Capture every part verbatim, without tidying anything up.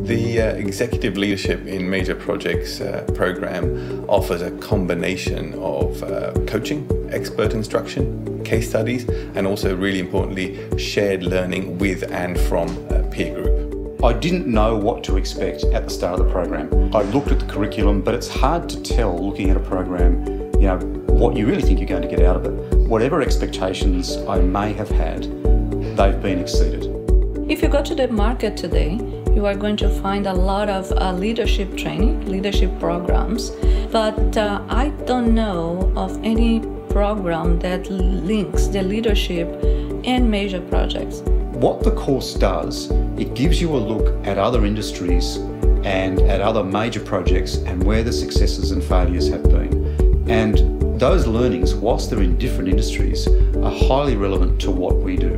The uh, Executive Leadership in Major Projects uh, program offers a combination of uh, coaching, expert instruction, case studies, and also, really importantly, shared learning with and from a peer group. I didn't know what to expect at the start of the program. I looked at the curriculum, but it's hard to tell looking at a program, you know, what you really think you're going to get out of it. Whatever expectations I may have had, they've been exceeded. If you go to the market today, you are going to find a lot of uh, leadership training, leadership programs, but uh, I don't know of any program that links the leadership and major projects. What the course does, it gives you a look at other industries and at other major projects and where the successes and failures have been. And those learnings, whilst they're in different industries, are highly relevant to what we do.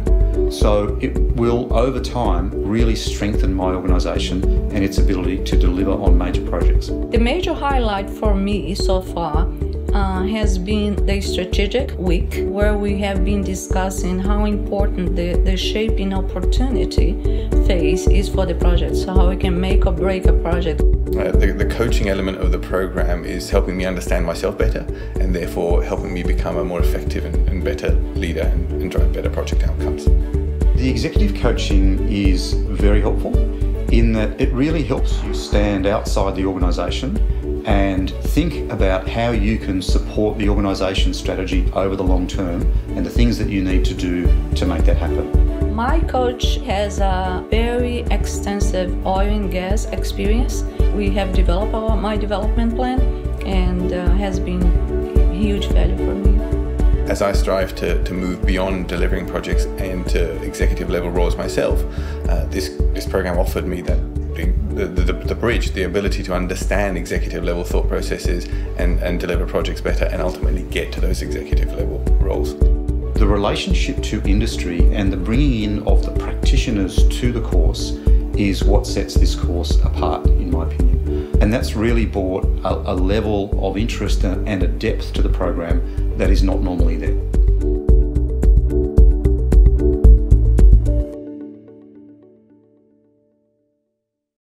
So it will, over time, really strengthen my organisation and its ability to deliver on major projects. The major highlight for me so far uh, has been the strategic week, where we have been discussing how important the, the shaping opportunity phase is for the project, so how we can make or break a project. Uh, the, the coaching element of the program is helping me understand myself better and therefore helping me become a more effective and, and better leader and, and drive better project outcomes. The executive coaching is very helpful in that it really helps you stand outside the organisation and think about how you can support the organisation's strategy over the long term and the things that you need to do to make that happen. My coach has a very extensive oil and gas experience. We have developed our my development plan, and uh, has been huge value for me. As I strive to, to move beyond delivering projects and to executive level roles myself, uh, this, this program offered me that the, the, the bridge, the ability to understand executive level thought processes and, and deliver projects better and ultimately get to those executive level roles. The relationship to industry and the bringing in of the practitioners to the course is what sets this course apart, in my opinion. And that's really brought a, a level of interest and a depth to the program that is not normally there.